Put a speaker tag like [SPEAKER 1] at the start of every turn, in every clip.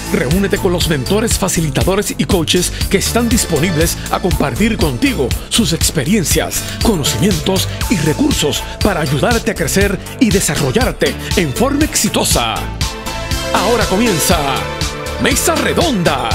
[SPEAKER 1] Reúnete con los mentores, facilitadores y coaches que están disponibles a compartir contigo sus experiencias, conocimientos y recursos para ayudarte a crecer y desarrollarte en forma exitosa. Ahora comienza Mesa Redonda.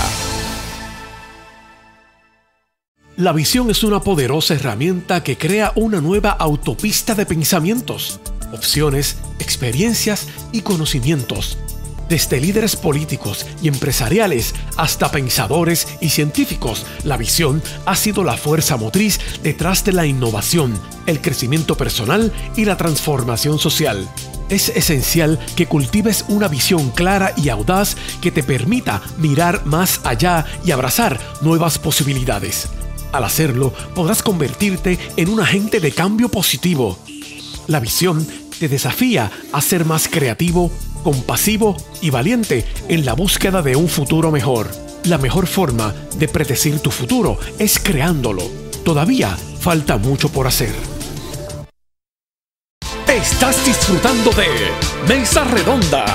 [SPEAKER 1] La visión es una poderosa herramienta que crea una nueva autopista de pensamientos, opciones, experiencias y conocimientos. Desde líderes políticos y empresariales hasta pensadores y científicos, la visión ha sido la fuerza motriz detrás de la innovación, el crecimiento personal y la transformación social. Es esencial que cultives una visión clara y audaz que te permita mirar más allá y abrazar nuevas posibilidades. Al hacerlo, podrás convertirte en un agente de cambio positivo. La visión te desafía a ser más creativo, compasivo y valiente en la búsqueda de un futuro mejor. La mejor forma de predecir tu futuro es creándolo. Todavía falta mucho por hacer. Estás disfrutando de Mesa Redonda.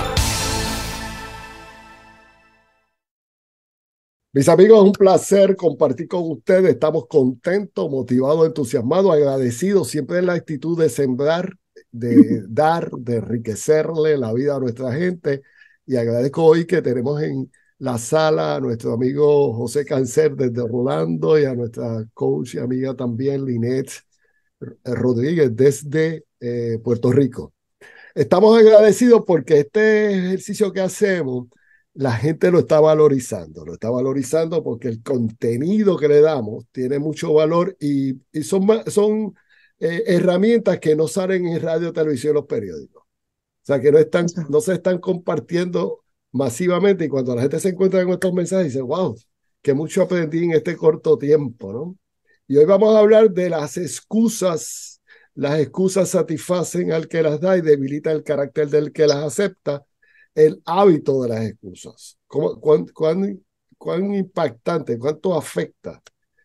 [SPEAKER 2] Mis amigos, es un placer compartir con ustedes. Estamos contentos, motivados, entusiasmados, agradecidos siempre en la actitud de sembrar, de dar, de enriquecerle la vida a nuestra gente. Y agradezco hoy que tenemos en la sala a nuestro amigo José Cáncer desde Orlando y a nuestra coach y amiga también, Linet Rodríguez, desde Puerto Rico. Estamos agradecidos porque este ejercicio que hacemos, la gente lo está valorizando porque el contenido que le damos tiene mucho valor y son herramientas que no salen en radio, televisión, los periódicos. O sea, que no se están compartiendo masivamente, y cuando la gente se encuentra con estos mensajes dice, wow, que mucho aprendí en este corto tiempo, ¿no? Y hoy vamos a hablar de las excusas. Las excusas satisfacen al que las da y debilitan el carácter del que las acepta. El hábito de las excusas. ¿Cuán impactante, cuánto afecta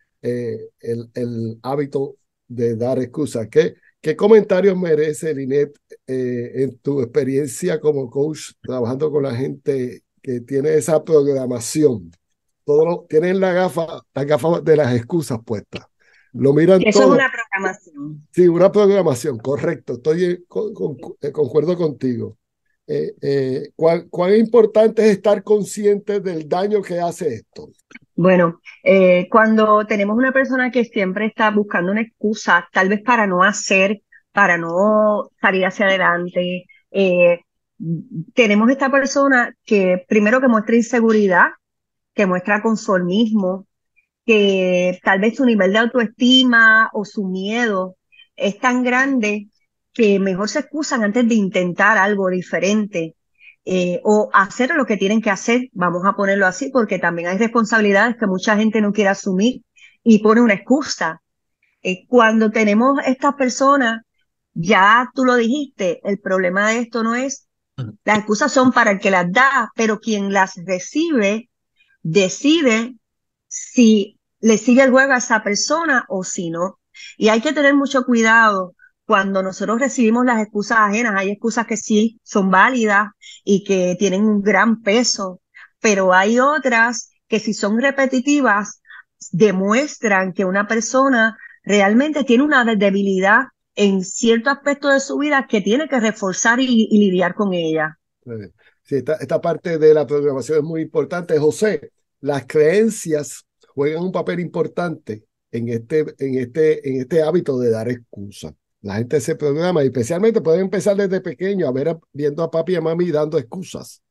[SPEAKER 2] el hábito de dar excusas? ¿Qué comentarios merece, Linet, en tu experiencia como coach, trabajando con la gente que tiene esa programación? Tienen las gafas de las excusas puestas. Lo miran
[SPEAKER 3] Eso
[SPEAKER 2] todo.
[SPEAKER 3] es una programación.
[SPEAKER 2] Sí, una programación, correcto. Concuerdo contigo. ¿Cuán importante es estar consciente del daño que hace esto?
[SPEAKER 3] Bueno, cuando tenemos una persona que siempre está buscando una excusa, tal vez para no hacer, para no salir hacia adelante, tenemos esta persona que primero que muestra inseguridad, que muestra conformismo, que tal vez su nivel de autoestima o su miedo es tan grande que mejor se excusan antes de intentar algo diferente, o hacer lo que tienen que hacer, vamos a ponerlo así, porque también hay responsabilidades que mucha gente no quiere asumir y pone una excusa. Cuando tenemos estas personas, ya tú lo dijiste, el problema de esto no es, las excusas son para el que las da, pero quien las recibe decide si le sigue el juego a esa persona o si no. Y hay que tener mucho cuidado cuando nosotros recibimos las excusas ajenas. Hay excusas que sí son válidas y que tienen un gran peso, pero hay otras que si son repetitivas demuestran que una persona realmente tiene una debilidad en cierto aspecto de su vida que tiene que reforzar y lidiar con ella.
[SPEAKER 2] Sí, esta parte de la programación es muy importante. José, las creencias juegan un papel importante en este hábito de dar excusas. La gente se programa, y especialmente pueden empezar desde pequeño viendo a papi y a mami dando excusas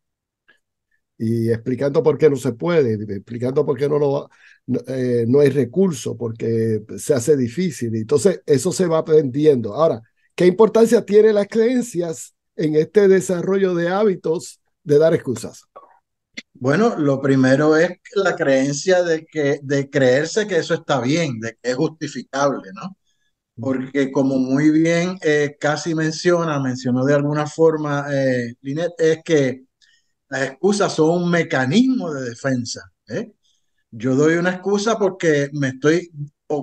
[SPEAKER 2] y explicando por qué no se puede, explicando por qué no hay recursos, porque se hace difícil. Entonces, eso se va aprendiendo. Ahora, ¿qué importancia tienen las creencias en este desarrollo de hábitos de dar excusas?
[SPEAKER 4] Bueno, lo primero es la creencia de creerse que eso está bien, de que es justificable, ¿no? Porque como muy bien casi mencionó de alguna forma Linet, es que las excusas son un mecanismo de defensa, ¿eh? Yo doy una excusa porque me estoy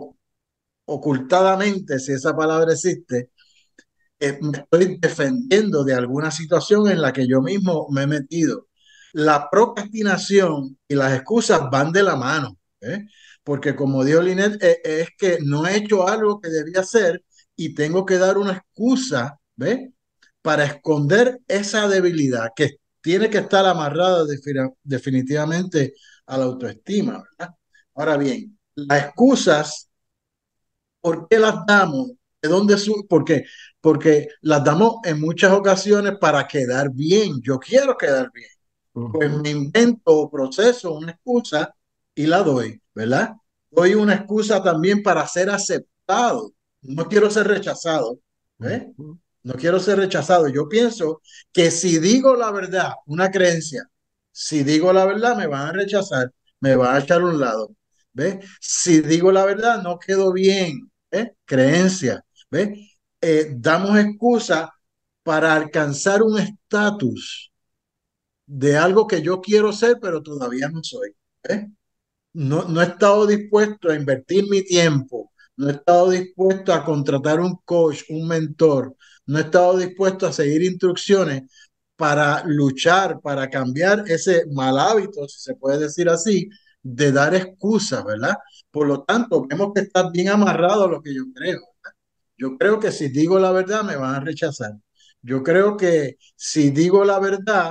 [SPEAKER 4] ocultadamente, si esa palabra existe, me estoy defendiendo de alguna situación en la que yo mismo me he metido. La procrastinación y las excusas van de la mano, ¿eh? Porque como dijo Linet, es que no he hecho algo que debía hacer y tengo que dar una excusa, ¿ves? Para esconder esa debilidad que tiene que estar amarrada definitivamente a la autoestima, ¿verdad? Ahora bien, las excusas, ¿por qué las damos? ¿De dónde ¿Por qué? Porque las damos en muchas ocasiones para quedar bien. Yo quiero quedar bien. Pues me invento o proceso una excusa y la doy, ¿verdad? Doy una excusa también para ser aceptado. No quiero ser rechazado, ¿eh? No quiero ser rechazado. Yo pienso que si digo la verdad, una creencia, si digo la verdad me van a rechazar, me van a echar a un lado, ¿ves? Si digo la verdad no quedo bien, ¿eh? Creencia, ¿ves? Damos excusa para alcanzar un estatus de algo que yo quiero ser, pero todavía no soy. ¿Eh? No he estado dispuesto a invertir mi tiempo, no he estado dispuesto a contratar un coach, un mentor, no he estado dispuesto a seguir instrucciones para luchar, para cambiar ese mal hábito, si se puede decir así, de dar excusas, ¿verdad? Por lo tanto, vemos que está bien amarrado a lo que yo creo. Yo creo que si digo la verdad me van a rechazar. Yo creo que si digo la verdad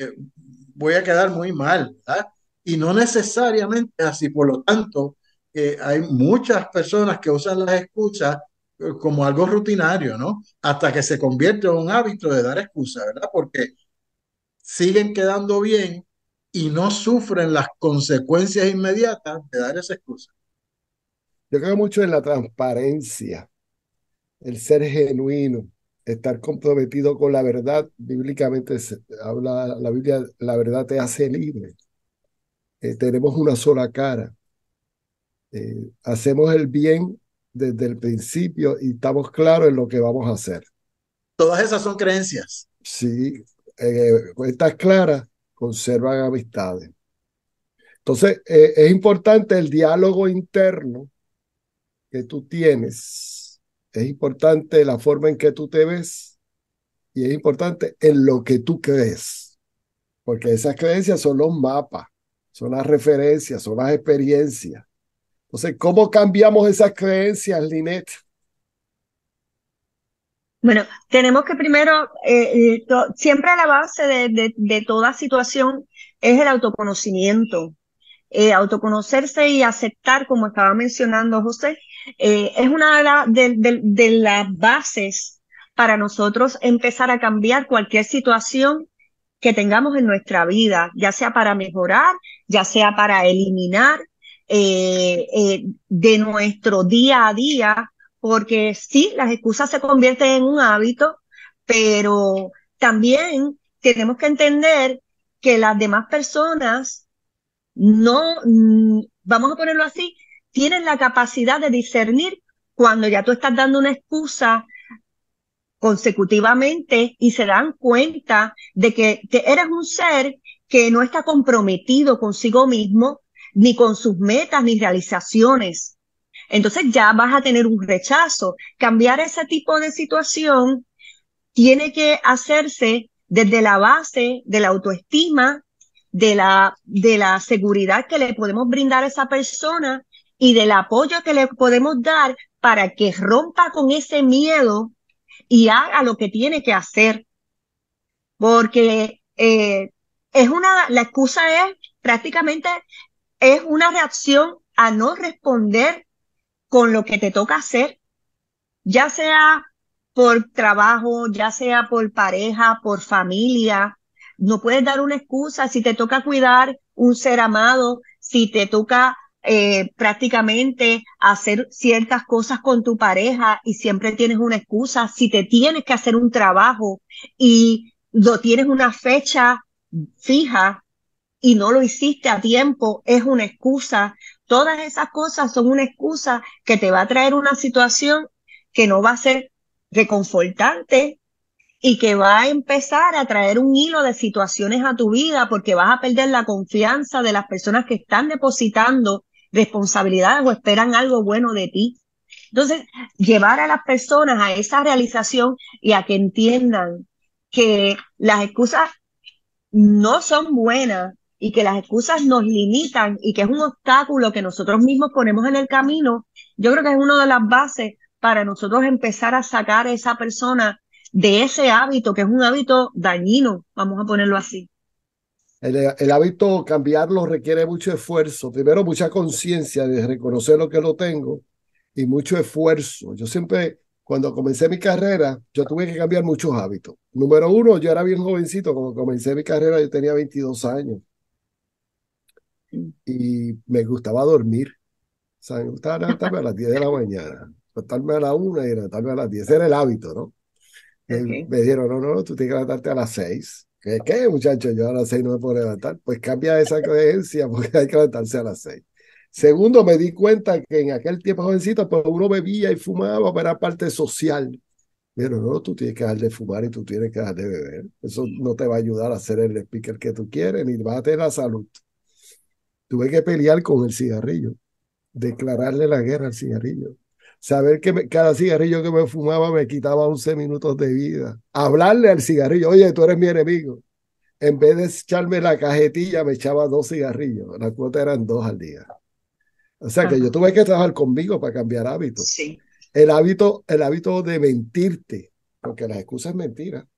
[SPEAKER 4] voy a quedar muy mal, ¿verdad? Y no necesariamente así. Por lo tanto, hay muchas personas que usan las excusas como algo rutinario, ¿no? Hasta que se convierte en un hábito de dar excusas, ¿verdad? Porque siguen quedando bien y no sufren las consecuencias inmediatas de dar esa excusa.
[SPEAKER 2] Yo creo mucho en la transparencia, el ser genuino, estar comprometido con la verdad. Bíblicamente habla la Biblia, la verdad te hace libre. Tenemos una sola cara. Hacemos el bien desde el principio y estamos claros en lo que vamos a hacer.
[SPEAKER 4] Todas esas son creencias.
[SPEAKER 2] Si cuentas claras, conservan amistades. Entonces, es importante el diálogo interno que tú tienes. Es importante la forma en que tú te ves y es importante en lo que tú crees, porque esas creencias son los mapas, son las referencias, son las experiencias. Entonces, ¿cómo cambiamos esas creencias, Linet?
[SPEAKER 3] Bueno, tenemos que primero, siempre a la base de toda situación es el autoconocimiento. Autoconocerse y aceptar, como estaba mencionando José, es una de las bases para nosotros empezar a cambiar cualquier situación que tengamos en nuestra vida, ya sea para mejorar, ya sea para eliminar de nuestro día a día, porque sí, las excusas se convierten en un hábito, pero también tenemos que entender que las demás personas no, vamos a ponerlo así, tienen la capacidad de discernir cuando ya tú estás dando una excusa consecutivamente y se dan cuenta de que eres un ser que no está comprometido consigo mismo, ni con sus metas, ni realizaciones. Entonces ya vas a tener un rechazo. Cambiar ese tipo de situación tiene que hacerse desde la base de la autoestima, de la seguridad que le podemos brindar a esa persona y del apoyo que le podemos dar para que rompa con ese miedo y haga lo que tiene que hacer. Porque la excusa es prácticamente es una reacción a no responder con lo que te toca hacer, ya sea por trabajo, ya sea por pareja, por familia. No puedes dar una excusa si te toca cuidar un ser amado, si te toca prácticamente hacer ciertas cosas con tu pareja y siempre tienes una excusa, si te tienes que hacer un trabajo y lo tienes una fecha fija y no lo hiciste a tiempo, es una excusa. Todas esas cosas son una excusa que te va a traer una situación que no va a ser reconfortante y que va a empezar a traer un hilo de situaciones a tu vida porque vas a perder la confianza de las personas que están depositando responsabilidades o esperan algo bueno de ti. Entonces, llevar a las personas a esa realización y a que entiendan que las excusas no son buenas y que las excusas nos limitan y que es un obstáculo que nosotros mismos ponemos en el camino, yo creo que es una de las bases para nosotros empezar a sacar a esa persona de ese hábito, que es un hábito dañino, vamos a ponerlo así.
[SPEAKER 2] El hábito cambiarlo requiere mucho esfuerzo. Primero, mucha conciencia de reconocer lo que lo tengo y mucho esfuerzo. Yo siempre, cuando comencé mi carrera, yo tuve que cambiar muchos hábitos. Número uno, yo era bien jovencito. Cuando comencé mi carrera, yo tenía 22 años y me gustaba dormir. O sea, me gustaba levantarme a las 10 de la mañana, levantarme a la 1 y levantarme a las 10. Ese era el hábito, ¿no?
[SPEAKER 3] Okay.
[SPEAKER 2] Me dijeron, no, no, tú tienes que levantarte a las 6. ¿Qué, muchacho? Yo a las 6 no me puedo levantar. Pues cambia esa creencia porque hay que levantarse a las 6. Segundo, me di cuenta que en aquel tiempo jovencito, pues uno bebía y fumaba, pero era parte social. Pero no, tú tienes que dejar de fumar y tú tienes que dejar de beber. Eso no te va a ayudar a ser el speaker que tú quieres, ni vas a tener la salud. Tuve que pelear con el cigarrillo, declararle la guerra al cigarrillo. Saber que cada cigarrillo que me fumaba me quitaba 11 minutos de vida. Hablarle al cigarrillo, oye, tú eres mi enemigo. En vez de echarme la cajetilla, me echaba 2 cigarrillos. La cuota eran 2 al día. O sea que yo
[SPEAKER 3] Ajá.
[SPEAKER 2] tuve que trabajar conmigo para cambiar hábitos.
[SPEAKER 3] Sí,
[SPEAKER 2] El hábito de mentirte, porque las excusas es mentira.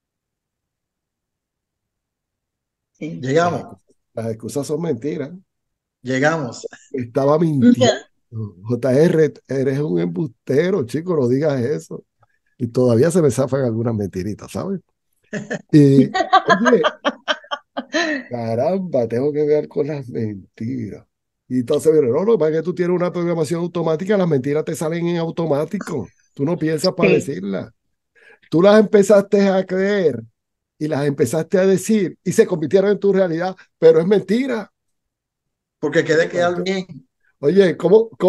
[SPEAKER 3] sí.
[SPEAKER 2] Las
[SPEAKER 4] Llegamos,
[SPEAKER 2] excusas, las excusas son mentiras.
[SPEAKER 4] llegamos.
[SPEAKER 2] Estaba mintiendo. JR, eres un embustero, chico, no digas eso. Y todavía se me zafan algunas mentiritas, ¿sabes? Y, oye, caramba, tengo que ver con las mentiras. Y entonces, pero no, no, para que tú tienes una programación automática, las mentiras te salen en automático. Tú no piensas para
[SPEAKER 3] Sí.
[SPEAKER 2] decirlas. Tú las empezaste a creer y las empezaste a decir y se convirtieron en tu realidad, pero es mentira.
[SPEAKER 4] Porque quiere
[SPEAKER 2] Oye,
[SPEAKER 4] quedar bien.
[SPEAKER 2] oye,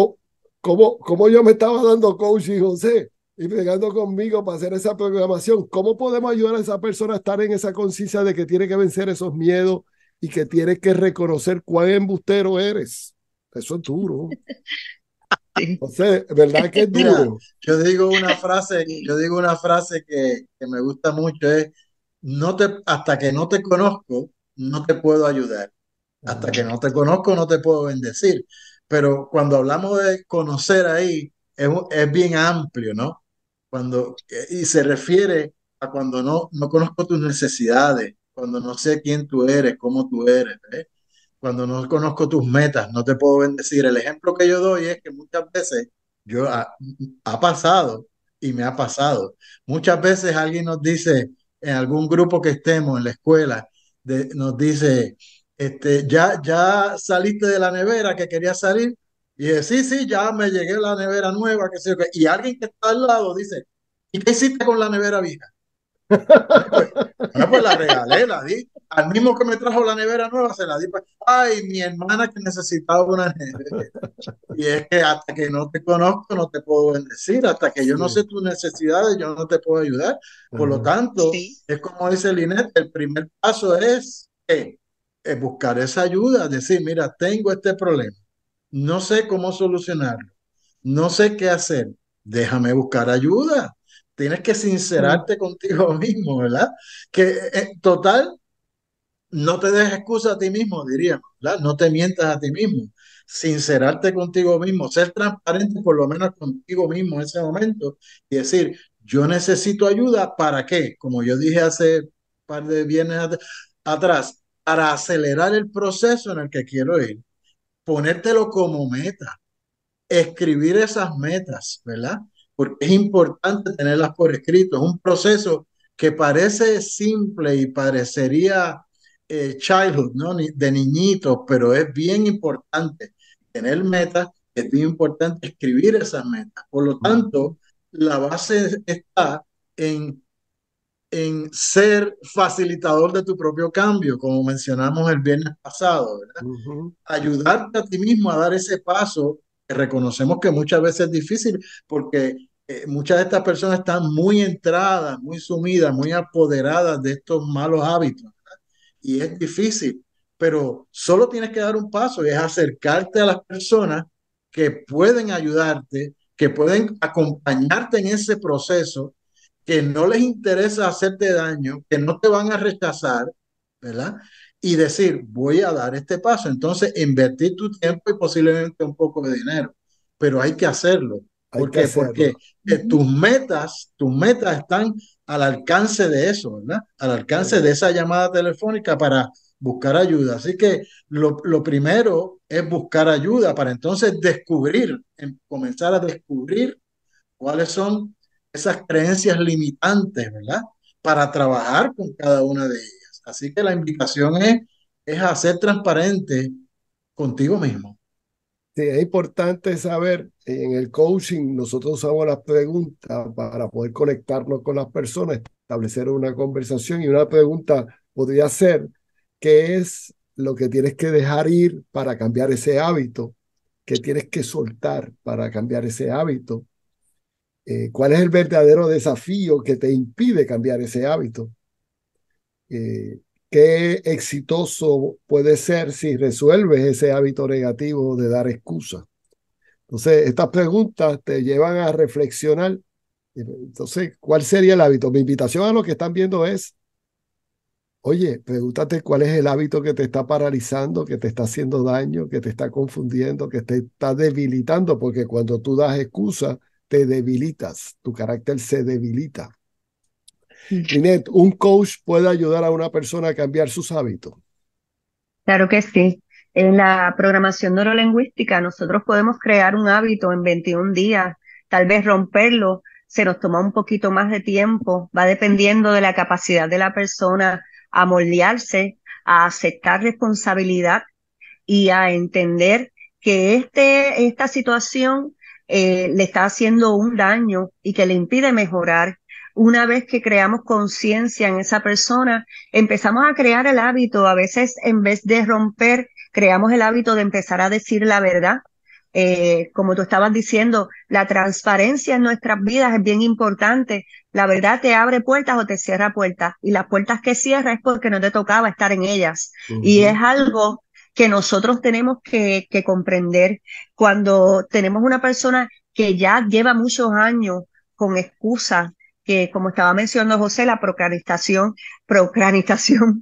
[SPEAKER 2] ¿cómo yo me estaba dando coaching, José? Y pegando conmigo para hacer esa programación. ¿Cómo podemos ayudar a esa persona a estar en esa conciencia de que tiene que vencer esos miedos y que tiene que reconocer cuán embustero eres? Eso es duro.
[SPEAKER 3] Sí.
[SPEAKER 2] José, ¿verdad que es
[SPEAKER 4] Mira,
[SPEAKER 2] duro?
[SPEAKER 4] yo digo una frase que me gusta mucho, es, hasta que no te conozco, no te puedo ayudar. Hasta que
[SPEAKER 2] Ah,
[SPEAKER 4] no te conozco, no te puedo bendecir. Pero cuando hablamos de conocer ahí, es bien amplio, ¿no? Y se refiere a cuando no conozco tus necesidades, cuando no sé quién tú eres, cómo tú eres, ¿eh? Cuando no conozco tus metas, no te puedo bendecir. El ejemplo que yo doy es que muchas veces yo ha pasado y me ha pasado. Muchas veces alguien nos dice en algún grupo que estemos en la escuela, nos dice, ya saliste de la nevera que querías salir. Y dice, sí, sí, ya me llegué a la nevera nueva, que sé yo qué. Y alguien que está al lado dice, ¿y qué hiciste con la nevera vieja? Bueno, pues, bueno, pues la regalé, la di. Al mismo que me trajo la nevera nueva, se la di. Ay, mi hermana que necesitaba una nevera. Y es que hasta que no te conozco, no te puedo bendecir. Hasta que yo no sé
[SPEAKER 2] sí.
[SPEAKER 4] tus necesidades, yo no te puedo ayudar. Por lo
[SPEAKER 2] Ajá.
[SPEAKER 4] tanto,
[SPEAKER 3] Sí.
[SPEAKER 4] es como dice Linet, el primer paso es buscar esa ayuda, decir, mira, tengo este problema, no sé cómo solucionarlo, no sé qué hacer, déjame buscar ayuda. Tienes que
[SPEAKER 3] Mm.
[SPEAKER 4] sincerarte contigo mismo, ¿verdad? Que total, no te des excusa a ti mismo, diríamos, ¿verdad? No te mientas a ti mismo. Sincerarte contigo mismo, ser transparente por lo menos contigo mismo en ese momento y decir, yo necesito ayuda, ¿para qué? Como yo dije hace un par de viernes atrás, para acelerar el proceso en el que quiero ir, ponértelo como meta, escribir esas metas, ¿verdad? Porque es importante tenerlas por escrito. Es un proceso que parece simple y parecería childhood, ¿no? De niñitos, pero es bien importante tener metas, es bien importante escribir esas metas. Por lo
[SPEAKER 2] Ujú,
[SPEAKER 4] tanto, la base está en ser facilitador de tu propio cambio, como mencionamos el viernes pasado, ¿verdad?
[SPEAKER 2] ujú.
[SPEAKER 4] Ayudarte a ti mismo a dar ese paso, que reconocemos que muchas veces es difícil porque muchas de estas personas están muy entradas, muy sumidas, muy apoderadas de estos malos hábitos y es difícil, pero solo tienes que dar un paso y es acercarte a las personas que pueden ayudarte, que pueden acompañarte en ese proceso, que no les interesa hacerte daño, que no te van a rechazar ¿verdad? Y decir, voy a dar este paso. Entonces, invertir tu tiempo y posiblemente un poco de dinero, pero hay que hacerlo.
[SPEAKER 2] Hay
[SPEAKER 4] ¿Por
[SPEAKER 2] que
[SPEAKER 4] qué? Porque
[SPEAKER 2] hacerlo. Ujú.
[SPEAKER 4] tus metas están al alcance de eso, ¿verdad? Al alcance de
[SPEAKER 2] Eh,
[SPEAKER 4] esa llamada telefónica para buscar ayuda. Así que lo primero es buscar ayuda para entonces descubrir, comenzar a descubrir cuáles son esas creencias limitantes, ¿verdad? Para trabajar con cada una de ellas. Así que la invitación es a ser transparente contigo mismo.
[SPEAKER 2] Sí, es importante saber, en el coaching nosotros usamos las preguntas para poder conectarnos con las personas, establecer una conversación y una pregunta podría ser, ¿qué es lo que tienes que dejar ir para cambiar ese hábito? ¿Qué tienes que soltar para cambiar ese hábito? ¿Cuál es el verdadero desafío que te impide cambiar ese hábito? Eh, ¿Qué exitoso puede ser si resuelves ese hábito negativo de dar excusas? Entonces, estas preguntas te llevan a reflexionar. Entonces, ¿cuál sería el hábito? Mi invitación a los que están viendo es, oye, pregúntate cuál es el hábito que te está paralizando, que te está haciendo daño, que te está confundiendo, que te está debilitando, porque cuando tú das excusas, te debilitas, tu carácter se debilita. Linet, ¿un coach puede ayudar a una persona a cambiar sus hábitos?
[SPEAKER 3] Claro que sí. En la programación neurolingüística nosotros podemos crear un hábito en 21 días, tal vez romperlo, se nos toma un poquito más de tiempo, va dependiendo de la capacidad de la persona a moldearse, a aceptar responsabilidad y a entender que esta situación le está haciendo un daño y que le impide mejorar. Una vez que creamos conciencia en esa persona, empezamos a crear el hábito. A veces, en vez de romper, creamos el hábito de empezar a decir la verdad. Como tú estabas diciendo, la transparencia en nuestras vidas es bien importante. La verdad te abre puertas o te cierra puertas. Y las puertas que cierra es porque no te tocaba estar en ellas. Y es
[SPEAKER 2] Ujú.
[SPEAKER 3] algo que nosotros tenemos que comprender cuando tenemos una persona que ya lleva muchos años con excusas, que como estaba mencionando José, la procrastinación,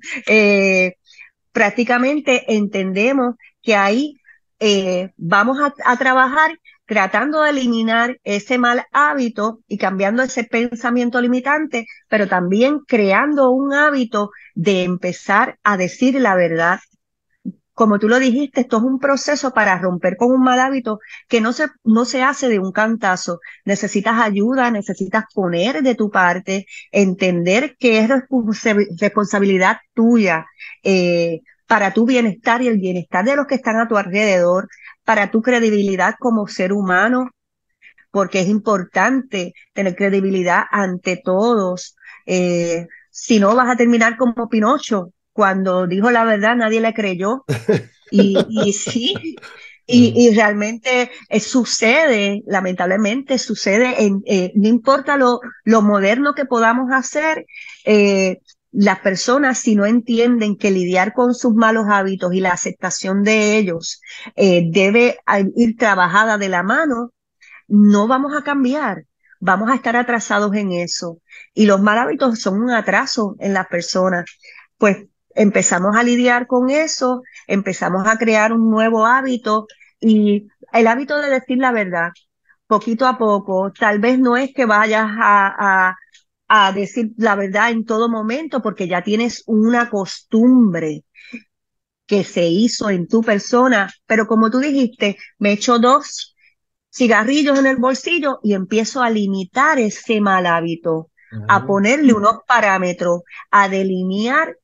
[SPEAKER 3] prácticamente entendemos que ahí vamos a trabajar tratando de eliminar ese mal hábito y cambiando ese pensamiento limitante, pero también creando un hábito de empezar a decir la verdad. Como tú lo dijiste, esto es un proceso para romper con un mal hábito que no se hace de un cantazo. Necesitas ayuda, necesitas poner de tu parte, entender que es responsabilidad tuya para tu bienestar y el bienestar de los que están a tu alrededor, para tu credibilidad como ser humano, porque es importante tener credibilidad ante todos. Si no, vas a terminar como Pinocho. Cuando dijo la verdad, nadie le creyó. Y sí, y realmente sucede, lamentablemente sucede, no importa lo moderno que podamos hacer, las personas si no entienden que lidiar con sus malos hábitos y la aceptación de ellos debe ir trabajada de la mano, no vamos a cambiar, vamos a estar atrasados en eso. Y los malos hábitos son un atraso en las personas. Pues empezamos a lidiar con eso, empezamos a crear un nuevo hábito y el hábito de decir la verdad, poquito a poco. Tal vez no es que vayas a decir la verdad en todo momento porque ya tienes una costumbre que se hizo en tu persona, pero como tú dijiste, me echo 2 cigarrillos en el bolsillo y empiezo a limitar ese mal hábito, a
[SPEAKER 2] Ajá.
[SPEAKER 3] ponerle unos parámetros, a delinear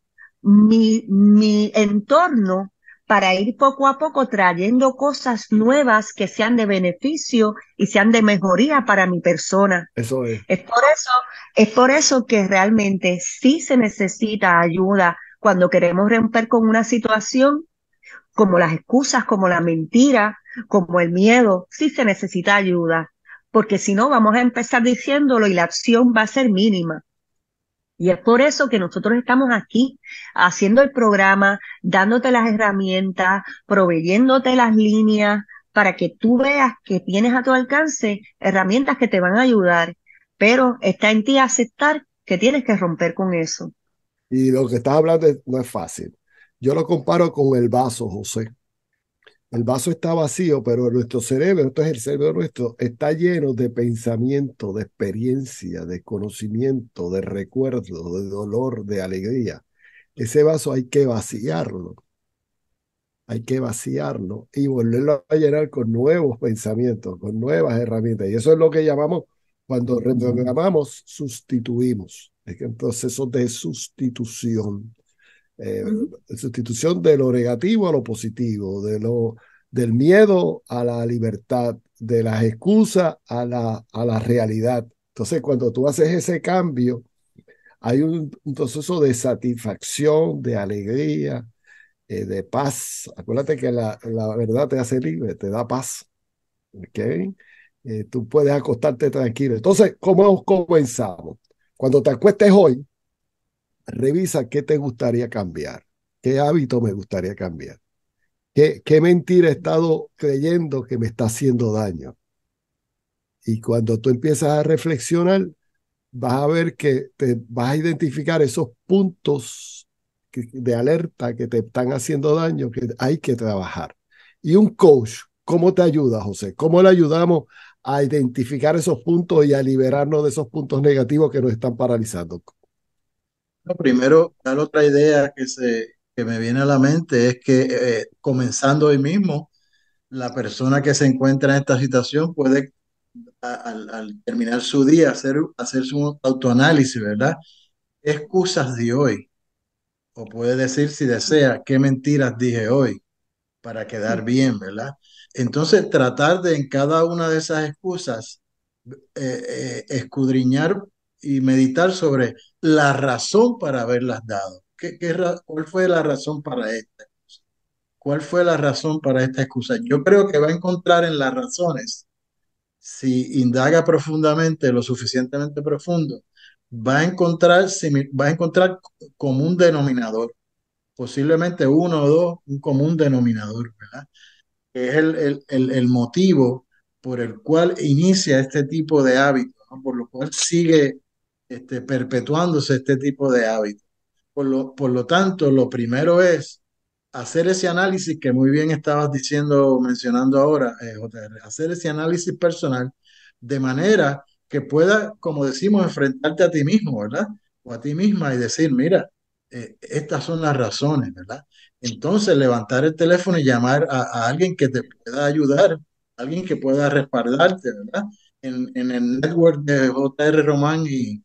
[SPEAKER 3] mi entorno para ir poco a poco trayendo cosas nuevas que sean de beneficio y sean de mejoría para mi persona.
[SPEAKER 2] Eso es.
[SPEAKER 3] Es por eso, es por eso que realmente sí se necesita ayuda cuando queremos romper con una situación como las excusas, como la mentira, como el miedo, sí se necesita ayuda, porque si no vamos a empezar diciéndolo y la acción va a ser mínima. Y es por eso que nosotros estamos aquí haciendo el programa, dándote las herramientas, proveyéndote las líneas para que tú veas que tienes a tu alcance herramientas que te van a ayudar, pero está en ti aceptar que tienes que romper con eso.
[SPEAKER 2] Y lo que estás hablando no es fácil. Yo lo comparo con el vaso, José. El vaso está vacío, pero nuestro cerebro, entonces el cerebro nuestro está lleno de pensamiento, de experiencia, de conocimiento, de recuerdo, de dolor, de alegría. Ese vaso hay que vaciarlo y volverlo a llenar con nuevos pensamientos, con nuevas herramientas. Y eso es lo que llamamos, cuando reprogramamos, sustituimos. Es que en proceso de sustitución. Eh, Sustitución de lo negativo a lo positivo, del miedo a la libertad, de las excusas a la realidad. Entonces, cuando tú haces ese cambio, hay un proceso de satisfacción, de alegría, de paz. Acuérdate que la verdad te hace libre, te da paz. ¿Ok? Tú puedes acostarte tranquilo. Entonces, ¿cómo comenzamos? Cuando te acuestes hoy, revisa qué te gustaría cambiar, qué hábito me gustaría cambiar, qué mentira he estado creyendo que me está haciendo daño. Y cuando tú empiezas a reflexionar, vas a ver que te vas a identificar esos puntos de alerta que te están haciendo daño, que hay que trabajar. Y un coach, ¿cómo te ayuda, José? ¿Cómo le ayudamos a identificar esos puntos y a liberarnos de esos puntos negativos que nos están paralizando?
[SPEAKER 4] No, primero, la otra idea que me viene a la mente es que comenzando hoy mismo, la persona que se encuentra en esta situación puede, al terminar su día, hacer su autoanálisis, ¿verdad? ¿Qué excusas di hoy? O puede decir, si desea, qué mentiras dije hoy para quedar bien, ¿verdad? Entonces, tratar de en cada una de esas excusas escudriñar y meditar sobre la razón para haberlas dado. ¿Cuál fue la razón para esta? ¿Cuál fue la razón para esta excusa? Yo creo que va a encontrar en las razones, si indaga profundamente, lo suficientemente profundo, va a encontrar común denominador, posiblemente uno o dos, un común denominador, ¿verdad? Que es el motivo por el cual inicia este tipo de hábito, ¿no? Por lo cual sigue perpetuándose este tipo de hábito. Por lo tanto, lo primero es hacer ese análisis que muy bien estabas diciendo, mencionando ahora, JR, hacer ese análisis personal de manera que pueda, como decimos, enfrentarte a ti mismo, ¿verdad? O a ti misma y decir, mira, estas son las razones, ¿verdad? Entonces, levantar el teléfono y llamar a alguien que te pueda ayudar, alguien que pueda respaldarte, ¿verdad? En el network de JR Román y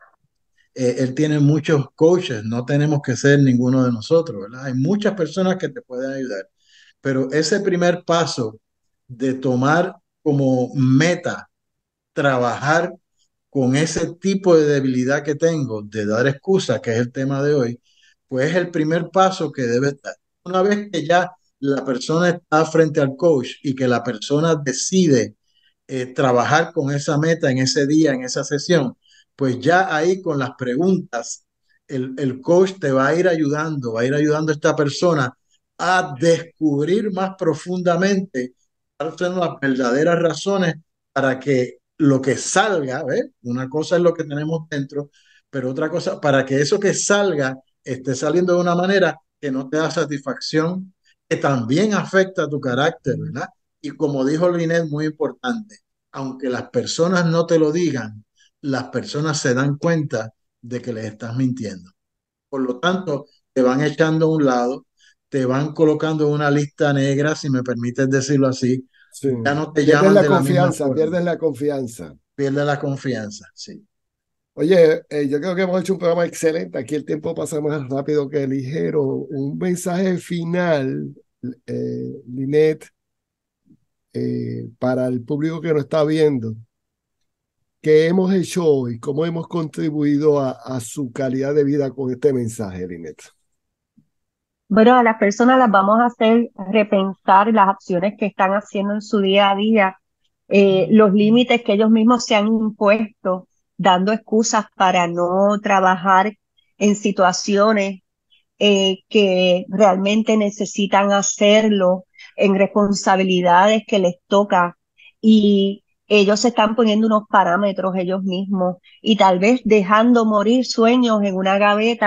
[SPEAKER 4] él tiene muchos coaches, no tenemos que ser ninguno de nosotros, ¿verdad? Hay muchas personas que te pueden ayudar, pero ese primer paso de tomar como meta trabajar con ese tipo de debilidad que tengo, de dar excusas, que es el tema de hoy, pues es el primer paso que debe estar. Una vez que ya la persona está frente al coach y que la persona decide trabajar con esa meta en ese día, en esa sesión, pues ya ahí con las preguntas, el coach te va a ir ayudando a esta persona a descubrir más profundamente cuáles son las verdaderas razones para que lo que salga, ¿ves? Una cosa es lo que tenemos dentro, pero otra cosa, para que eso que salga esté saliendo de una manera que no te da satisfacción, que también afecta a tu carácter, ¿verdad? Y como dijo Linet, muy importante, aunque las personas no te lo digan, las personas se dan cuenta de que les estás mintiendo. Por lo tanto, te van echando a un lado, te van colocando en una lista negra, si me permites decirlo así,
[SPEAKER 2] Sí.
[SPEAKER 4] ya no te
[SPEAKER 2] Pierdes
[SPEAKER 4] llaman
[SPEAKER 2] la
[SPEAKER 4] de la misma
[SPEAKER 2] confianza,
[SPEAKER 4] forma,
[SPEAKER 2] pierdes la confianza.
[SPEAKER 4] pierde la confianza, sí.
[SPEAKER 2] Oye, yo creo que hemos hecho un programa excelente. Aquí el tiempo pasa más rápido que ligero. Un mensaje final, Linet, para el público que nos está viendo. ¿Qué hemos hecho hoy? ¿Cómo hemos contribuido a su calidad de vida con este mensaje, Linet?
[SPEAKER 3] Bueno, a las personas las vamos a hacer repensar las acciones que están haciendo en su día a día, los límites que ellos mismos se han impuesto, dando excusas para no trabajar en situaciones que realmente necesitan hacerlo, en responsabilidades que les toca, y ellos se están poniendo unos parámetros ellos mismos y tal vez dejando morir sueños en una gaveta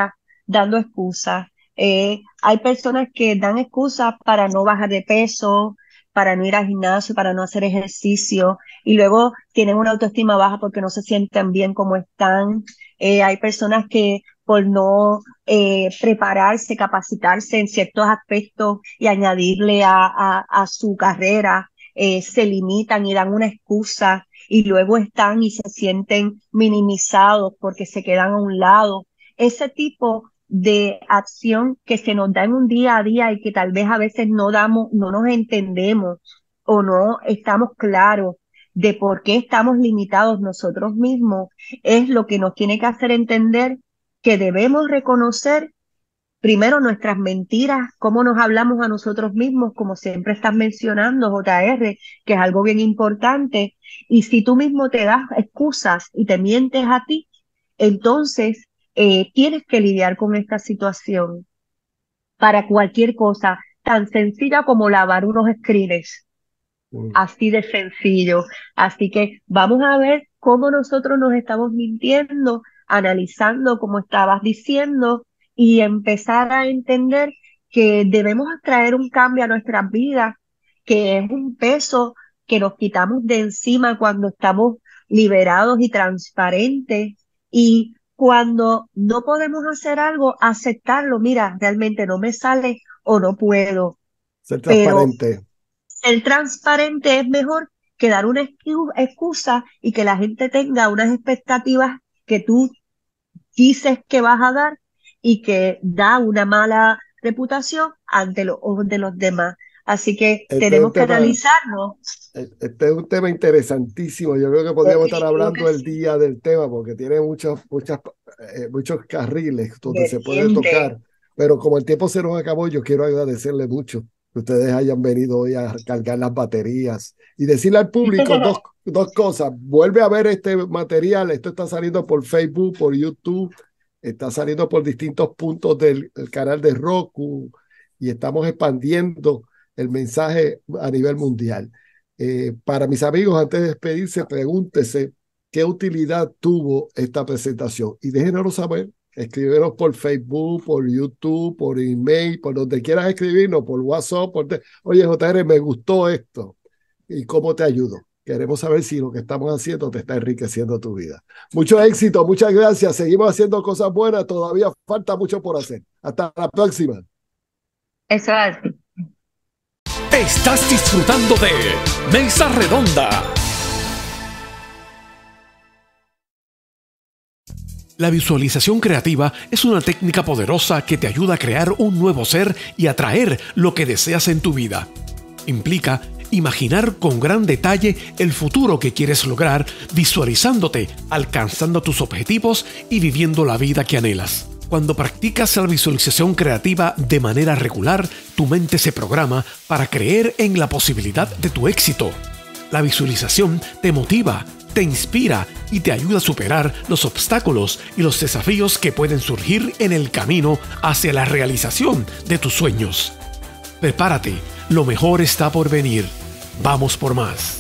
[SPEAKER 3] dando excusas. Hay personas que dan excusas para no bajar de peso, para no ir al gimnasio, para no hacer ejercicio, y luego tienen una autoestima baja porque no se sienten bien como están. Hay personas que por no prepararse, capacitarse en ciertos aspectos y añadirle a su carrera, se limitan y dan una excusa y luego están y se sienten minimizados porque se quedan a un lado. Ese tipo de acción que se nos da en un día a día y que tal vez a veces no nos entendemos o no estamos claros de por qué estamos limitados nosotros mismos, es lo que nos tiene que hacer entender que debemos reconocer primero nuestras mentiras, cómo nos hablamos a nosotros mismos, como siempre estás mencionando, JR, que es algo bien importante. Y si tú mismo te das excusas y te mientes a ti, entonces tienes que lidiar con esta situación para cualquier cosa tan sencilla como lavar unos screens. Así de sencillo. Así que vamos a ver cómo nosotros nos estamos mintiendo, analizando como estabas diciendo y empezar a entender que debemos traer un cambio a nuestras vidas, que es un peso que nos quitamos de encima cuando estamos liberados y transparentes, y cuando no podemos hacer algo, aceptarlo. Mira, realmente no me sale o no puedo.
[SPEAKER 2] Ser transparente.
[SPEAKER 3] Ser transparente es mejor que dar una excusa y que la gente tenga unas expectativas que tú dices que vas a dar y que da una mala reputación ante los ojos de los demás. Así que tenemos que analizarlo.
[SPEAKER 2] Este es un tema interesantísimo. Yo creo que podríamos estar hablando el día del tema porque tiene muchos carriles donde se puede tocar. Pero como el tiempo se nos acabó, yo quiero agradecerle mucho que ustedes hayan venido hoy a cargar las baterías y decirle al público dos cosas. Vuelve a ver este material. Esto está saliendo por Facebook, por YouTube, está saliendo por distintos puntos del canal de Roku y estamos expandiendo el mensaje a nivel mundial. Para mis amigos, antes de despedirse, pregúntese qué utilidad tuvo esta presentación y déjenos saber. Escríbenos por Facebook, por YouTube, por email, por donde quieras escribirnos, por WhatsApp. Oye, JR, me gustó esto. ¿Y cómo te ayudo? Queremos saber si lo que estamos haciendo te está enriqueciendo tu vida. Mucho éxito, muchas gracias. Seguimos haciendo cosas buenas. Todavía falta mucho por hacer. Hasta la próxima.
[SPEAKER 3] Eso es.
[SPEAKER 1] Estás disfrutando de Mesa Redonda. La visualización creativa es una técnica poderosa que te ayuda a crear un nuevo ser y atraer lo que deseas en tu vida. Implica imaginar con gran detalle el futuro que quieres lograr, visualizándote, alcanzando tus objetivos y viviendo la vida que anhelas. Cuando practicas la visualización creativa de manera regular, tu mente se programa para creer en la posibilidad de tu éxito. La visualización te motiva, te inspira y te ayuda a superar los obstáculos y los desafíos que pueden surgir en el camino hacia la realización de tus sueños. Prepárate, lo mejor está por venir. Vamos por más.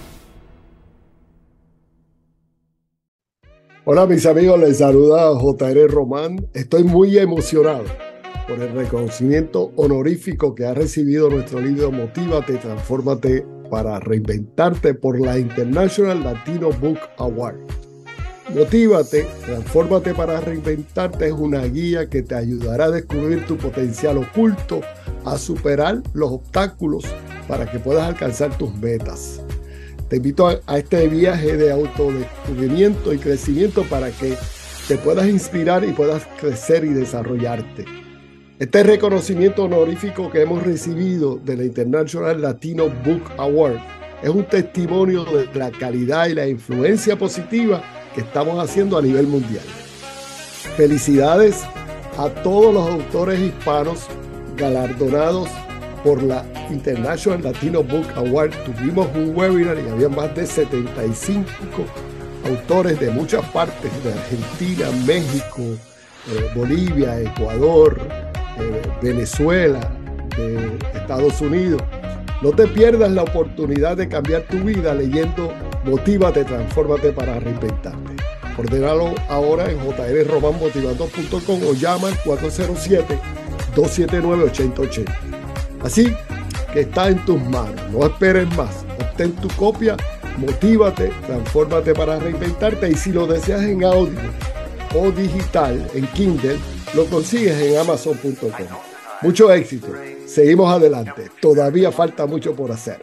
[SPEAKER 2] Hola mis amigos, les saluda JR Román. Estoy muy emocionado por el reconocimiento honorífico que ha recibido nuestro libro Motívate, Transfórmate para Reinventarte por la International Latino Book Award. Motívate, Transfórmate para Reinventarte es una guía que te ayudará a descubrir tu potencial oculto, a superar los obstáculos para que puedas alcanzar tus metas. Te invito a este viaje de autodescubrimiento y crecimiento para que te puedas inspirar y puedas crecer y desarrollarte. Este reconocimiento honorífico que hemos recibido de la International Latino Book Award es un testimonio de la calidad y la influencia positiva que estamos haciendo a nivel mundial. Felicidades a todos los autores hispanos galardonados por la International Latino Book Award. Tuvimos un webinar y había más de 75 autores de muchas partes, de Argentina, México, Bolivia, Ecuador, Venezuela, de Estados Unidos. No te pierdas la oportunidad de cambiar tu vida leyendo Motívate, Transfórmate para Reinventarte. Ordénalo ahora en jrromanmotivando.com o llama al 407-279-8080. Así que está en tus manos. No esperes más. Obtén tu copia, motívate, transfórmate para reinventarte, y si lo deseas en audio o digital, en Kindle, lo consigues en amazon.com. Mucho éxito. Seguimos adelante. Todavía falta mucho por hacer.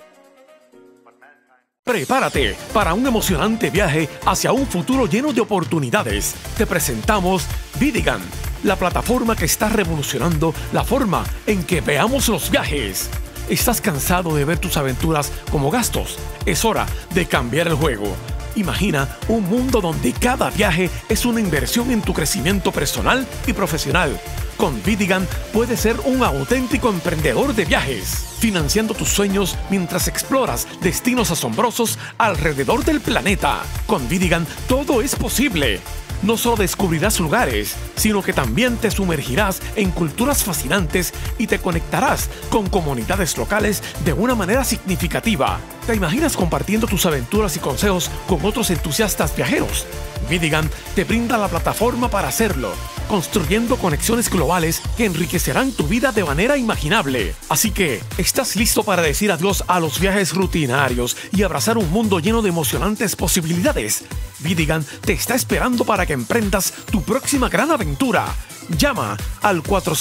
[SPEAKER 1] Prepárate para un emocionante viaje hacia un futuro lleno de oportunidades. Te presentamos Vidigan, la plataforma que está revolucionando la forma en que veamos los viajes. ¿Estás cansado de ver tus aventuras como gastos? Es hora de cambiar el juego. Imagina un mundo donde cada viaje es una inversión en tu crecimiento personal y profesional. Con Vidigan puedes ser un auténtico emprendedor de viajes, financiando tus sueños mientras exploras destinos asombrosos alrededor del planeta. Con Vidigan todo es posible. No solo descubrirás lugares, sino que también te sumergirás en culturas fascinantes y te conectarás con comunidades locales de una manera significativa. ¿Te imaginas compartiendo tus aventuras y consejos con otros entusiastas viajeros? Vidigan te brinda la plataforma para hacerlo, construyendo conexiones globales que enriquecerán tu vida de manera imaginable. Así que, ¿estás listo para decir adiós a los viajes rutinarios y abrazar un mundo lleno de emocionantes posibilidades? Vidigan te está esperando para que emprendas tu próxima gran aventura. Llama al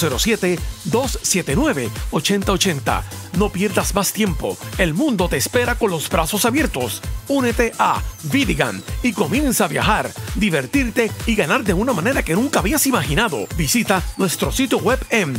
[SPEAKER 1] 407-279-8080. No pierdas más tiempo. El mundo te espera con los brazos abiertos. Únete a Vidigan y comienza a viajar, divertirte y ganar de una manera que nunca habías imaginado. Visita nuestro sitio web en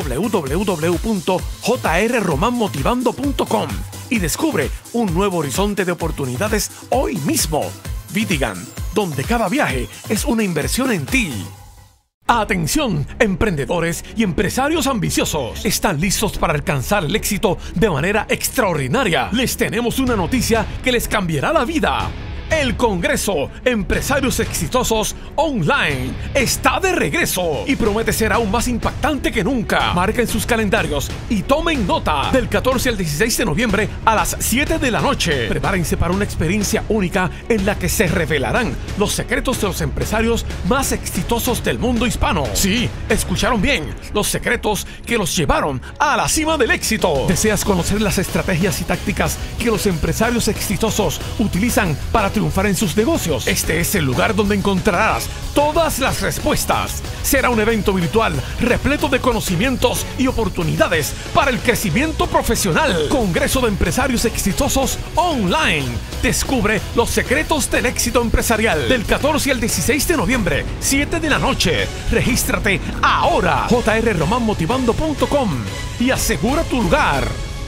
[SPEAKER 1] www.jrromanmotivando.com y descubre un nuevo horizonte de oportunidades hoy mismo. Vidigan, donde cada viaje es una inversión en ti. Atención, emprendedores y empresarios ambiciosos. ¿Están listos para alcanzar el éxito de manera extraordinaria? Les tenemos una noticia que les cambiará la vida. El Congreso Empresarios Exitosos Online está de regreso y promete ser aún más impactante que nunca. Marquen sus calendarios y tomen nota. Del 14 al 16 de noviembre a las 7 de la noche. Prepárense para una experiencia única en la que se revelarán los secretos de los empresarios más exitosos del mundo hispano. Sí, escucharon bien, los secretos que los llevaron a la cima del éxito. ¿Deseas conocer las estrategias y tácticas que los empresarios exitosos utilizan para triunfar en sus negocios? Este es el lugar donde encontrarás todas las respuestas. Será un evento virtual repleto de conocimientos y oportunidades para el crecimiento profesional. Congreso de Empresarios Exitosos Online. Descubre los secretos del éxito empresarial. Del 14 al 16 de noviembre, 7 de la noche. Regístrate ahora. jrromanmotivando.com y asegura tu lugar.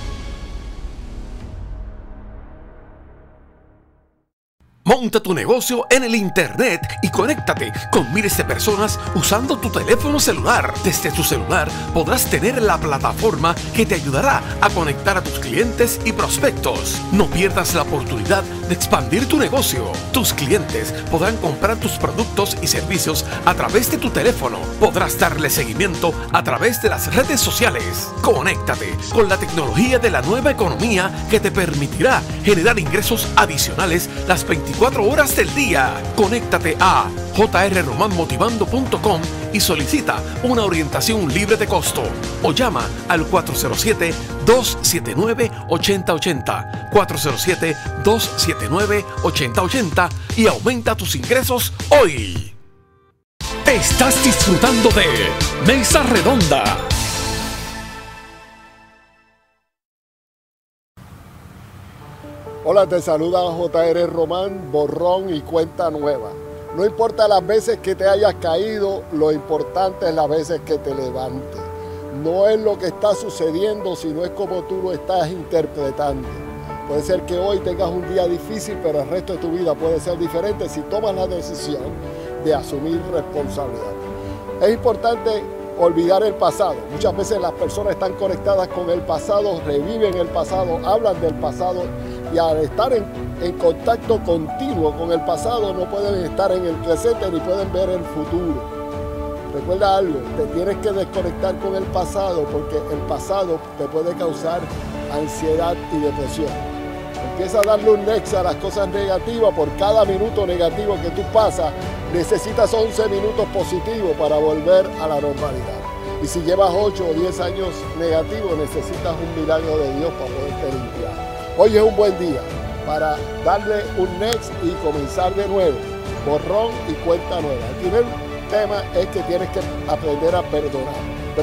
[SPEAKER 1] Monta tu negocio en el internet y conéctate con miles de personas usando tu teléfono celular. Desde tu celular podrás tener la plataforma que te ayudará a conectar a tus clientes y prospectos. No pierdas la oportunidad de expandir tu negocio. Tus clientes podrán comprar tus productos y servicios a través de tu teléfono. Podrás darle seguimiento a través de las redes sociales. Conéctate con la tecnología de la nueva economía que te permitirá generar ingresos adicionales las 24 horas del día. Conéctate a jrromanmotivando.com y solicita una orientación libre de costo o llama al 407-279-8080 407-279-8080 y aumenta tus ingresos hoy. Estás disfrutando de Mesa Redonda.
[SPEAKER 2] Hola, te saluda J.R. Román, borrón y cuenta nueva. No importa las veces que te hayas caído, lo importante es las veces que te levantes. No es lo que está sucediendo, sino es como tú lo estás interpretando. Puede ser que hoy tengas un día difícil, pero el resto de tu vida puede ser diferente si tomas la decisión de asumir responsabilidad. Es importante olvidar el pasado. Muchas veces las personas están conectadas con el pasado, reviven el pasado, hablan del pasado y al estar en contacto continuo con el pasado no pueden estar en el presente ni pueden ver el futuro. Recuerda algo, te tienes que desconectar con el pasado porque el pasado te puede causar ansiedad y depresión. El Empieza a darle un next a las cosas negativas. Por cada minuto negativo que tú pasas, necesitas 11 minutos positivos para volver a la normalidad. Y si llevas 8 o 10 años negativos, necesitas un milagro de Dios para poderte limpiar. Hoy es un buen día para darle un next y comenzar de nuevo. Borrón y cuenta nueva. El primer tema es que tienes que aprender a perdonar.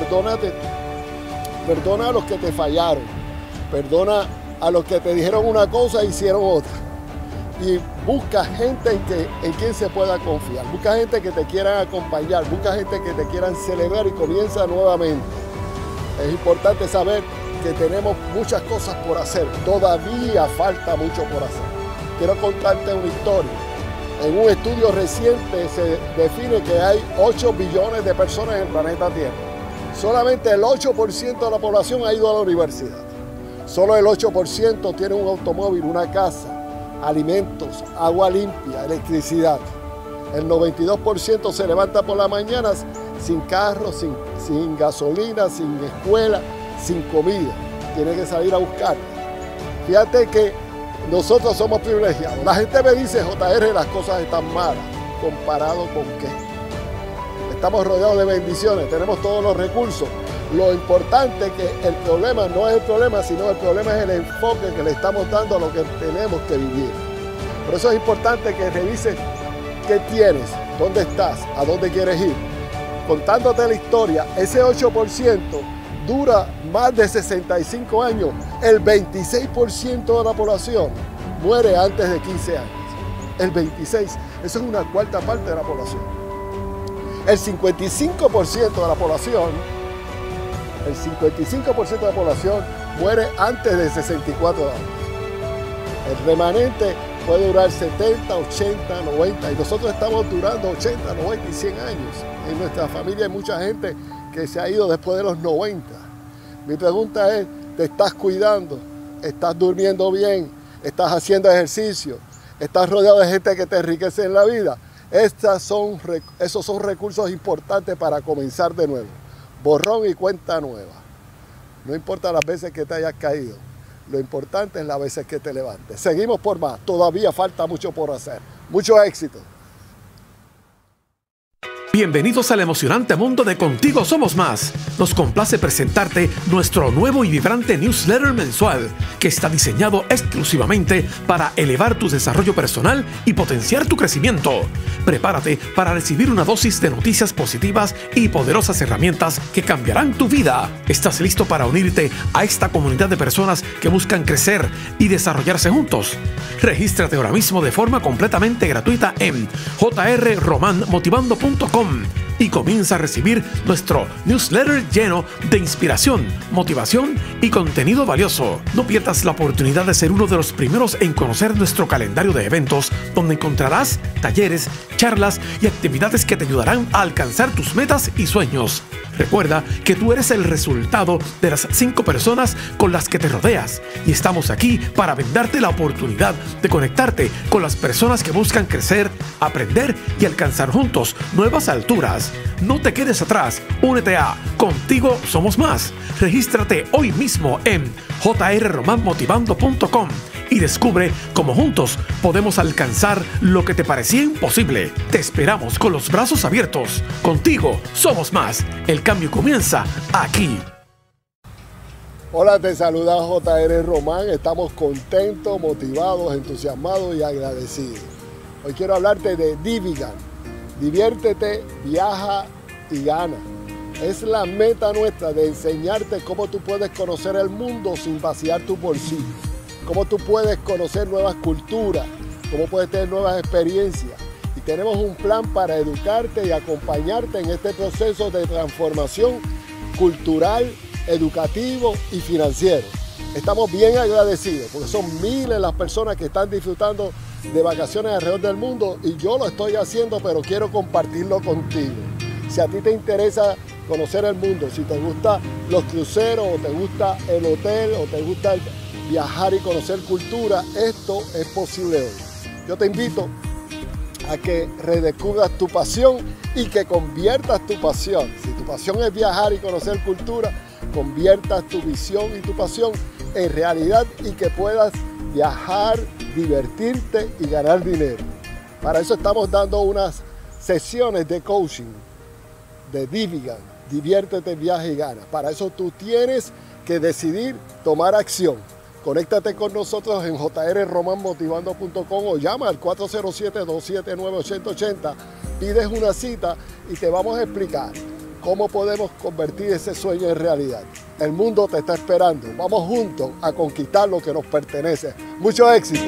[SPEAKER 2] Perdona a los que te fallaron. Perdona a los que te dijeron una cosa e hicieron otra. Y busca gente en quien se pueda confiar. Busca gente que te quieran acompañar. Busca gente que te quieran celebrar y comienza nuevamente. Es importante saber que tenemos muchas cosas por hacer. Todavía falta mucho por hacer. Quiero contarte una historia. En un estudio reciente se define que hay 8 billones de personas en el planeta Tierra. Solamente el 8% de la población ha ido a la universidad. Solo el 8% tiene un automóvil, una casa, alimentos, agua limpia, electricidad. El 92% se levanta por las mañanas sin carro, sin gasolina, sin escuela, sin comida. Tiene que salir a buscar. Fíjate que nosotros somos privilegiados. La gente me dice, JR, las cosas están malas. ¿Comparado con qué? Estamos rodeados de bendiciones, tenemos todos los recursos. Lo importante es que el problema no es el problema, sino el problema es el enfoque que le estamos dando a lo que tenemos que vivir. Por eso es importante que revises qué tienes, dónde estás, a dónde quieres ir. Contándote la historia, ese 8% dura más de 65 años. El 26% de la población muere antes de 15 años. El 26%, eso es una cuarta parte de la población. El 55% de la población muere antes de 64 años. El remanente puede durar 70, 80, 90 y nosotros estamos durando 80, 90 y 100 años. En nuestra familia hay mucha gente que se ha ido después de los 90. Mi pregunta es, ¿te estás cuidando? ¿Estás durmiendo bien? ¿Estás haciendo ejercicio? ¿Estás rodeado de gente que te enriquece en la vida? Esos son recursos importantes para comenzar de nuevo. Borrón y cuenta nueva. No importa las veces que te hayas caído. Lo importante es las veces que te levantes. Seguimos por más. Todavía falta mucho por hacer. Mucho éxito.
[SPEAKER 1] Bienvenidos al emocionante mundo de Contigo Somos Más. Nos complace presentarte nuestro nuevo y vibrante newsletter mensual que está diseñado exclusivamente para elevar tu desarrollo personal y potenciar tu crecimiento. Prepárate para recibir una dosis de noticias positivas y poderosas herramientas que cambiarán tu vida. ¿Estás listo para unirte a esta comunidad de personas que buscan crecer y desarrollarse juntos? Regístrate ahora mismo de forma completamente gratuita en jrromanmotivando.com y comienza a recibir nuestro newsletter lleno de inspiración, motivación y contenido valioso. No pierdas la oportunidad de ser uno de los primeros en conocer nuestro calendario de eventos, donde encontrarás talleres, charlas y actividades que te ayudarán a alcanzar tus metas y sueños. Recuerda que tú eres el resultado de las 5 personas con las que te rodeas y estamos aquí para brindarte la oportunidad de conectarte con las personas que buscan crecer, aprender y alcanzar juntos nuevas alturas. No te quedes atrás, únete a Contigo Somos Más. Regístrate hoy mismo en jrromanmotivando.com y descubre cómo juntos podemos alcanzar lo que te parecía imposible. Te esperamos con los brazos abiertos. Contigo somos más. El cambio comienza aquí.
[SPEAKER 2] Hola, te saluda JR Román. Estamos contentos, motivados, entusiasmados y agradecidos. Hoy quiero hablarte de Divigan. Diviértete, viaja y gana. Es la meta nuestra de enseñarte cómo tú puedes conocer el mundo sin vaciar tu bolsillo. Cómo tú puedes conocer nuevas culturas, cómo puedes tener nuevas experiencias. Y tenemos un plan para educarte y acompañarte en este proceso de transformación cultural, educativo y financiero. Estamos bien agradecidos porque son miles las personas que están disfrutando de vacaciones alrededor del mundo y yo lo estoy haciendo, pero quiero compartirlo contigo. Si a ti te interesa conocer el mundo, si te gustan los cruceros o te gusta el hotel o te gusta viajar y conocer cultura, esto es posible hoy. Yo te invito a que redescubras tu pasión y que conviertas tu pasión. Si tu pasión es viajar y conocer cultura, conviertas tu visión y tu pasión en realidad y que puedas viajar, divertirte y ganar dinero. Para eso estamos dando unas sesiones de coaching de Divigan, diviértete, viaja y gana. Para eso tú tienes que decidir tomar acción. Conéctate con nosotros en jrromanmotivando.com o llama al 407-279-8080, pides una cita y te vamos a explicar cómo podemos convertir ese sueño en realidad. El mundo te está esperando. Vamos juntos a conquistar lo que nos pertenece. Mucho éxito.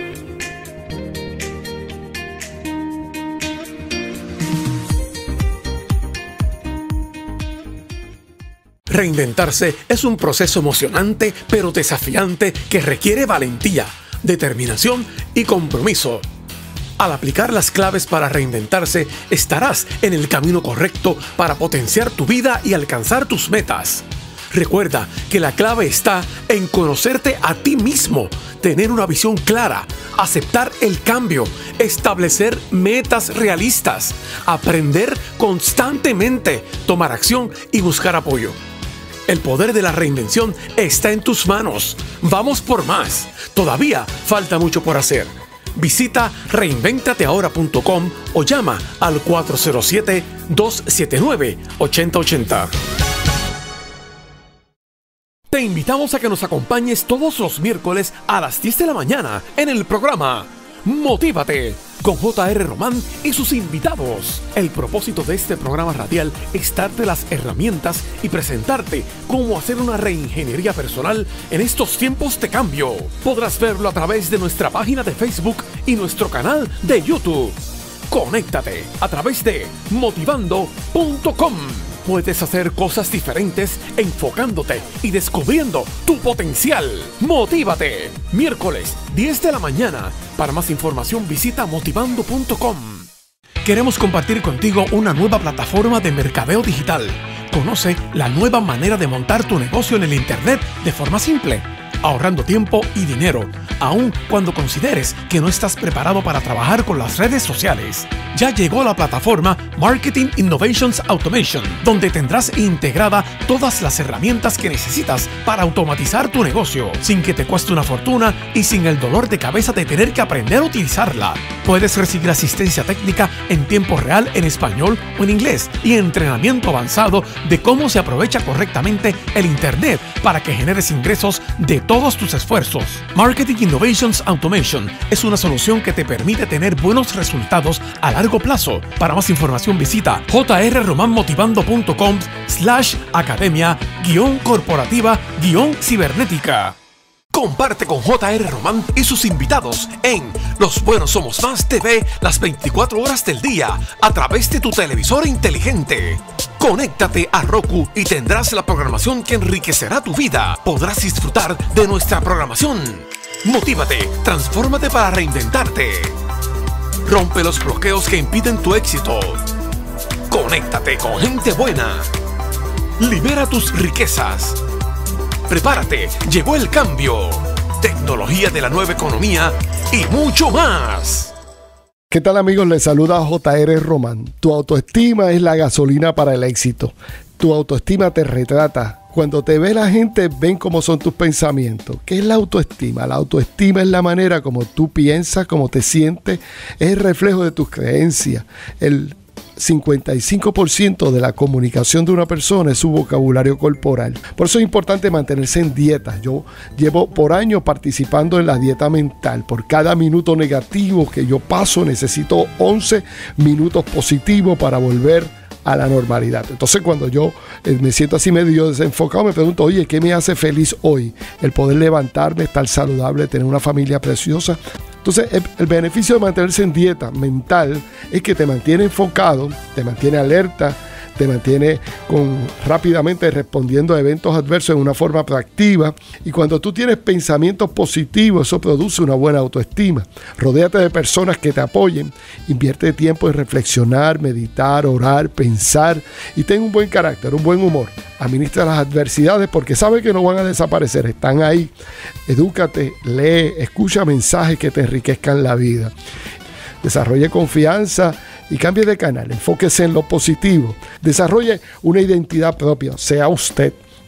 [SPEAKER 1] Reinventarse es un proceso emocionante pero desafiante que requiere valentía, determinación y compromiso. Al aplicar las claves para reinventarse, estarás en el camino correcto para potenciar tu vida y alcanzar tus metas. Recuerda que la clave está en conocerte a ti mismo, tener una visión clara, aceptar el cambio, establecer metas realistas, aprender constantemente, tomar acción y buscar apoyo. El poder de la reinvención está en tus manos. Vamos por más. Todavía falta mucho por hacer. Visita reinventateahora.com o llama al 407-279-8080. Te invitamos a que nos acompañes todos los miércoles a las 10 de la mañana en el programa Motívate con J.R. Román y sus invitados. El propósito de este programa radial es darte las herramientas y presentarte cómo hacer una reingeniería personal en estos tiempos de cambio. Podrás verlo a través de nuestra página de Facebook y nuestro canal de YouTube. Conéctate a través de motivando.com. Puedes hacer cosas diferentes enfocándote y descubriendo tu potencial. ¡Motívate! Miércoles, 10 de la mañana. Para más información visita motivando.com. Queremos compartir contigo una nueva plataforma de mercadeo digital. Conoce la nueva manera de montar tu negocio en el Internet de forma simple, ahorrando tiempo y dinero, aun cuando consideres que no estás preparado para trabajar con las redes sociales. Ya llegó la plataforma Marketing Innovations Automation, donde tendrás integrada todas las herramientas que necesitas para automatizar tu negocio, sin que te cueste una fortuna y sin el dolor de cabeza de tener que aprender a utilizarla. Puedes recibir asistencia técnica en tiempo real en español o en inglés y entrenamiento avanzado de cómo se aprovecha correctamente el Internet para que generes ingresos de todos tus esfuerzos. Marketing Innovations Automation es una solución que te permite tener buenos resultados a largo plazo. Para más información visita jrromanmotivando.com/academia-corporativa-cibernética. Comparte con J.R. Román y sus invitados en Los Buenos Somos Más TV las 24 horas del día a través de tu televisor inteligente. Conéctate a Roku y tendrás la programación que enriquecerá tu vida. Podrás disfrutar de nuestra programación. Motívate, transfórmate para reinventarte. Rompe los bloqueos que impiden tu éxito. Conéctate con gente buena. Libera tus riquezas. Prepárate, llegó el cambio. Tecnología de la nueva economía y mucho más.
[SPEAKER 2] ¿Qué tal, amigos? Les saluda J.R. Román. Tu autoestima es la gasolina para el éxito. Tu autoestima te retrata. Cuando te ve la gente, ven cómo son tus pensamientos. ¿Qué es la autoestima? La autoestima es la manera como tú piensas, cómo te sientes. Es el reflejo de tus creencias. El 55% de la comunicación de una persona es su vocabulario corporal. Por eso es importante mantenerse en dieta. Yo llevo por años participando en la dieta mental. Por cada minuto negativo que yo paso, necesito 11 minutos positivos para volver a la normalidad. Entonces, cuando yo me siento así medio desenfocado, me pregunto, oye, ¿qué me hace feliz hoy? El poder levantarme, estar saludable, tener una familia preciosa. Entonces, el beneficio de mantenerse en dieta mental es que te mantiene enfocado, te mantiene alerta, te mantiene rápidamente respondiendo a eventos adversos en una forma proactiva. Y cuando tú tienes pensamientos positivos, eso produce una buena autoestima. Rodéate de personas que te apoyen. Invierte tiempo en reflexionar, meditar, orar, pensar y ten un buen carácter, un buen humor. Administra las adversidades porque sabes que no van a desaparecer, están ahí. Edúcate, lee, escucha mensajes que te enriquezcan la vida. Desarrolle confianza y cambie de canal. Enfóquese en lo positivo. Desarrolle una identidad propia. Sea usted.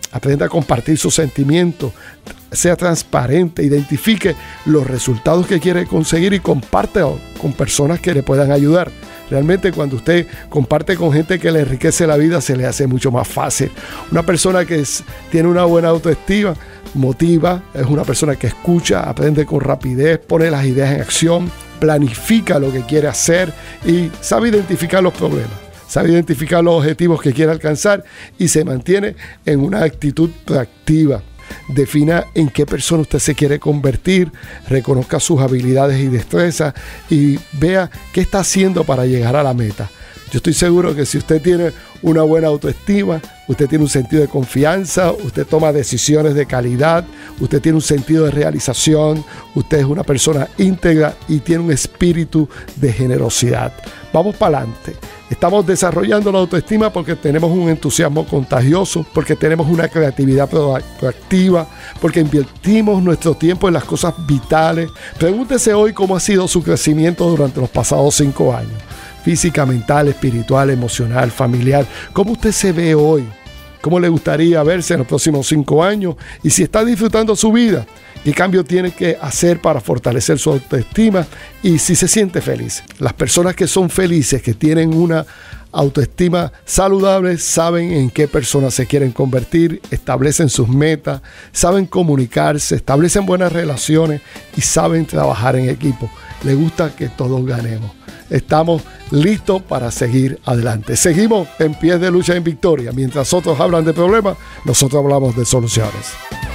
[SPEAKER 2] aprenda a compartir sus sentimientos, sea transparente, identifique los resultados que quiere conseguir y comparte con personas que le puedan ayudar. Realmente cuando usted comparte con gente que le enriquece la vida, se le hace mucho más fácil. Una persona que tiene una buena autoestima, motiva, es una persona que escucha, aprende con rapidez, pone las ideas en acción, planifica lo que quiere hacer y sabe identificar los problemas, sabe identificar los objetivos que quiere alcanzar y se mantiene en una actitud proactiva. Defina en qué persona usted se quiere convertir, reconozca sus habilidades y destrezas y vea qué está haciendo para llegar a la meta. Yo estoy seguro que si usted tiene una buena autoestima, usted tiene un sentido de confianza, usted toma decisiones de calidad, usted tiene un sentido de realización, usted es una persona íntegra y tiene un espíritu de generosidad. Vamos para adelante. Estamos desarrollando la autoestima porque tenemos un entusiasmo contagioso, porque tenemos una creatividad proactiva, porque invertimos nuestro tiempo en las cosas vitales. Pregúntese hoy cómo ha sido su crecimiento durante los pasados 5 años. Física, mental, espiritual, emocional, familiar. ¿Cómo usted se ve hoy? ¿Cómo le gustaría verse en los próximos 5 años? Y si está disfrutando su vida, ¿qué cambio tiene que hacer para fortalecer su autoestima? Y si se siente feliz. Las personas que son felices, que tienen una autoestima saludable, saben en qué personas se quieren convertir, establecen sus metas, saben comunicarse, establecen buenas relaciones y saben trabajar en equipo. Les gusta que todos ganemos. Estamos listos para seguir adelante. Seguimos en Pies de Lucha en Victoria. Mientras otros hablan de problemas, nosotros hablamos de soluciones.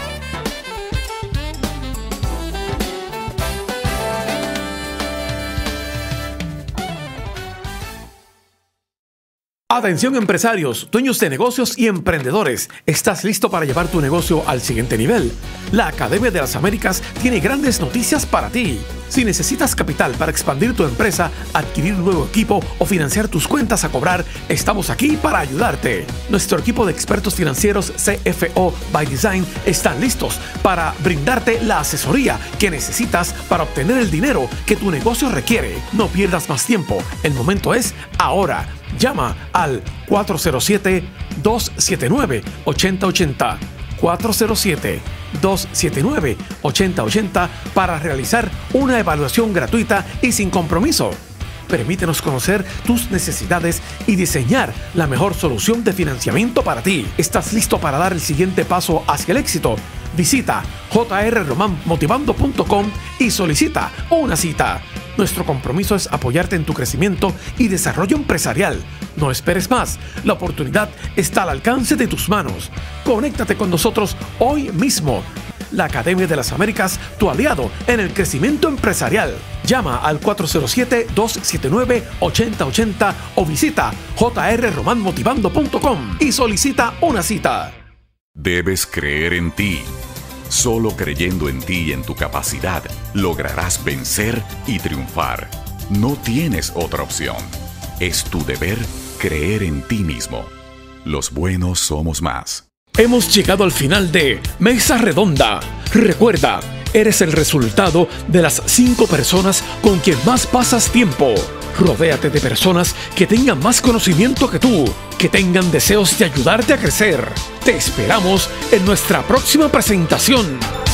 [SPEAKER 1] Atención empresarios, dueños de negocios y emprendedores. ¿Estás listo para llevar tu negocio al siguiente nivel? La Academia de las Américas tiene grandes noticias para ti. Si necesitas capital para expandir tu empresa, adquirir un nuevo equipo o financiar tus cuentas a cobrar, estamos aquí para ayudarte. Nuestro equipo de expertos financieros CFO by Design están listos para brindarte la asesoría que necesitas para obtener el dinero que tu negocio requiere. No pierdas más tiempo. El momento es ahora. Llama al 407-279-8080. 407-279-8080 para realizar una evaluación gratuita y sin compromiso. Permítenos conocer tus necesidades y diseñar la mejor solución de financiamiento para ti. ¿Estás listo para dar el siguiente paso hacia el éxito? Visita jrromanmotivando.com y solicita una cita. Nuestro compromiso es apoyarte en tu crecimiento y desarrollo empresarial. No esperes más. La oportunidad está al alcance de tus manos. Conéctate con nosotros hoy mismo. La Academia de las Américas, tu aliado en el crecimiento empresarial. Llama al 407-279-8080 o visita jrromanmotivando.com y solicita una cita.
[SPEAKER 5] Debes creer en ti. Solo creyendo en ti y en tu capacidad, lograrás vencer y triunfar. No tienes otra opción. Es tu deber creer en ti mismo. Los buenos somos más.
[SPEAKER 1] Hemos llegado al final de Mesa Redonda. Recuerda, eres el resultado de las 5 personas con quien más pasas tiempo. Rodéate de personas que tengan más conocimiento que tú, que tengan deseos de ayudarte a crecer. Te esperamos en nuestra próxima presentación.